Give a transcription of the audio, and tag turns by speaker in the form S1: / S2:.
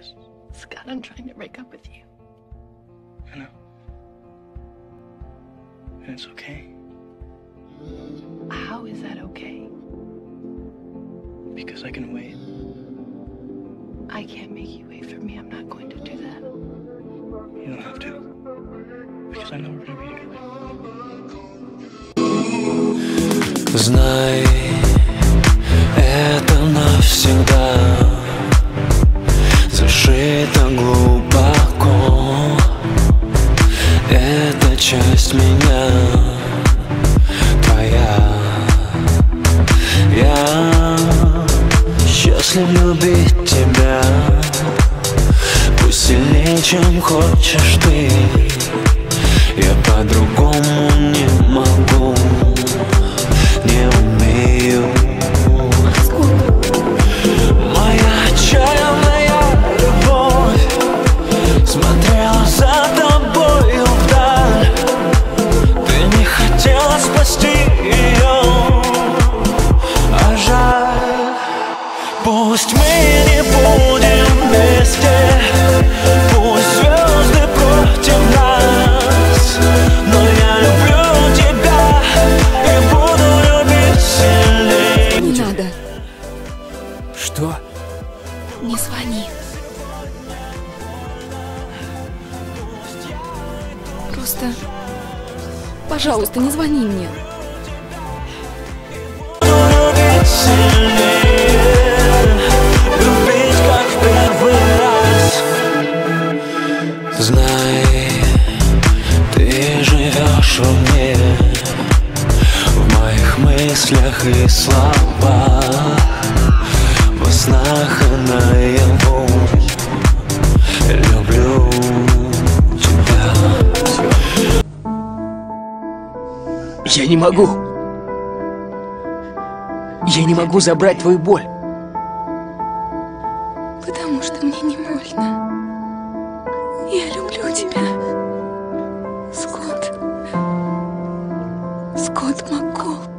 S1: Yes.
S2: Scott, I'm trying to break up with you.
S1: I know. And it's okay.
S2: How is that okay?
S1: Because I can wait.
S2: I can't make you wait for me. I'm not going to do that.
S1: You don't have to. Because I know we're gonna be together.
S3: Знай, это навсегда зашито глубоко. Это часть меня, твоя. Я счастлив любить тебя, пусть сильнее, чем хочешь ты. Я по-другому не могу, не умею. Моя отчаянная любовь смотрела за тобою вдаль. Ты не хотела спасти ее, а жаль. Пусть мы не будем вместе, пусть звезды против нас, но я люблю тебя и буду любить сильнее.
S4: Не надо,
S3: Что?
S4: не звони. Просто, пожалуйста, не звони мне.
S3: Любить сильнее, любить как в первый раз. Знай, ты живешь во мне, в моих мыслях и словах, во снах и наяву. Люблю тебя.
S5: Я не могу. Я не могу забрать твою боль.
S4: Потому что мне не больно. Я люблю тебя. Скотт. Скотт Маккол.